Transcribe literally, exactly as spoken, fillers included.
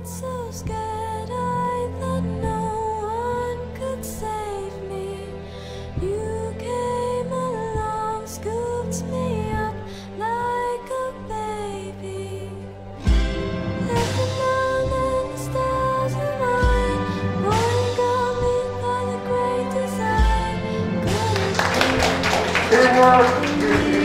so scared I thought no one could save me. You came along, scooped me up like a baby. Let the moon and the stars align, one coming by the great design. Couldn't be.